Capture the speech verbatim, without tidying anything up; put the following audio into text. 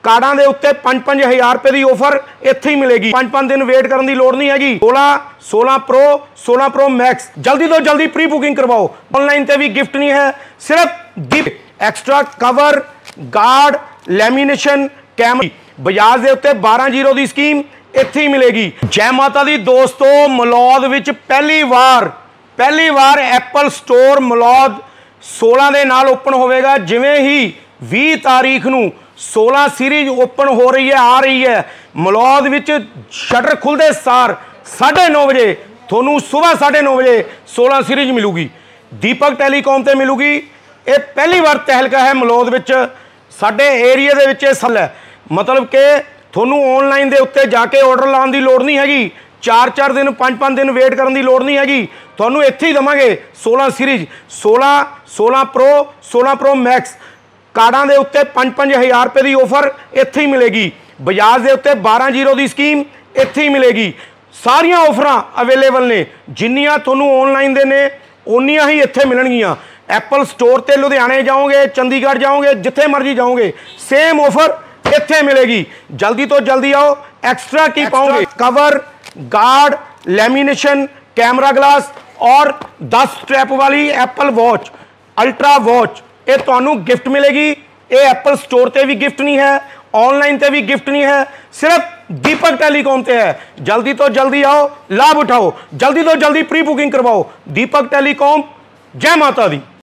ਕਾਰਡਾਂ ਦੇ ਉੱਤੇ ਪੰਜ ਪੰਜ ਹਜ਼ਾਰ ਰੁਪਏ ਦੀ ਆਫਰ ਇੱਥੇ ਹੀ ਮਿਲੇਗੀ। ਪੰਜ ਪੰਜ ਦਿਨ ਵੇਟ ਕਰਨ ਦੀ ਲੋੜ ਨਹੀਂ ਹੈਗੀ। सोलह सोलह प्रो सोलह प्रो मैक्स जल्दी तो जल्दी प्री बुकिंग करवाओ। ऑनलाइन ते भी गिफ्ट नहीं है, सिर्फ gift extra cover guard lamination camera Bajaj के उत्ते बारह जीरो की स्कीम इत्थे ही मिलेगी। जय माता दी दोस्तों, मलौद विच पहली बार पहली बार एप्पल स्टोर मलौद सोलह के नाल ओपन होवेगा। जिवें ही बीस तारीख नूं सोलह सीरीज ओपन हो रही है, आ रही है, मलौद विच शटर खुलते सार साढ़े नौ बजे थोनू सुबह साढ़े नौ बजे सोलह सीरीज मिलूगी। दीपक टैलीकॉम ते मिलूगी। ये पहली बार तहलका है मलौद विच, साडे एरिए दे विच सल है, मतलब कि थोनू ऑनलाइन दे उत्ते जाके ऑर्डर लाने की लोड़ नहीं हैगी। चार चार दिन पाँच पाँच दिन वेट करने की लोड़ नहीं हैगी। थोनू इत्थे ही देवांगे सोलह सीरीज सोलह सोलह प्रो सोलह प्रो मैक्स कार्डां दे उत्ते पंज पंज हज़ार रुपये की ऑफर इत्थे ही मिलेगी। बजाज के उत्ते बारह जीरो की स्कीम इत्थे ही मिलेगी। सारियां ऑफर अवेलेबल ने, जिन्नियां तुहानूं ऑनलाइन दे ने उन्नियां ही इत्थे मिलणगियां। एप्पल स्टोर ते लुधियाने जाओगे, चंडीगढ़ जाओगे, जिथे मर्जी जाओगे, सेम ऑफर इत्थे मिलेगी। जल्दी तो जल्दी आओ। एक्स्ट्रा की पाओगे? Cover guard lamination camera glass और दस स्ट्रैप वाली एप्पल वॉच अल्ट्रा वॉच ये तुहानूं गिफ्ट मिलेगी। ये एप्पल स्टोर ते भी गिफ्ट नहीं है, ऑनलाइन ते भी गिफ्ट नहीं है, सिर्फ दीपक टेलीकॉम ते है। जल्दी तो जल्दी आओ, लाभ उठाओ, जल्दी तो जल्दी प्री बुकिंग करवाओ। दीपक टेलीकॉम, जय माता दी।